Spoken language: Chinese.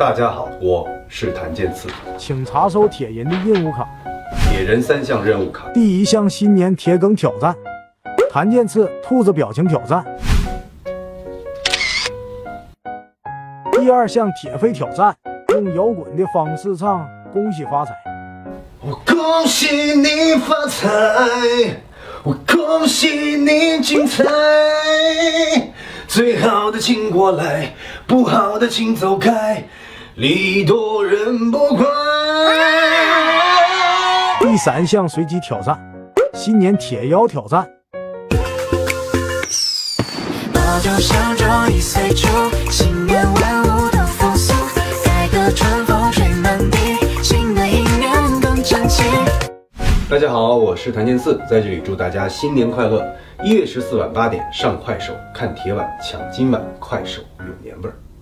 大家好，我是谭健次， 请查收铁人的任务卡。 铁人3项任务卡。 第1项新年铁梗挑战，谭健次兔子表情挑战。第2项铁肺挑战，用摇滚的方式唱恭喜发财。 我恭喜你发财，我恭喜你精彩，最好的请过来，不好的请走开，礼多人不怪。 第3项随机挑战，新年铁腰挑战。 我就想着一岁除，新年万物都复苏，改革春风吹满地，新的一年更整齐。 大家好，我是谭健次，在这里祝大家新年快乐！1月14晚8点上快手看铁碗抢今晚，快手有年味儿。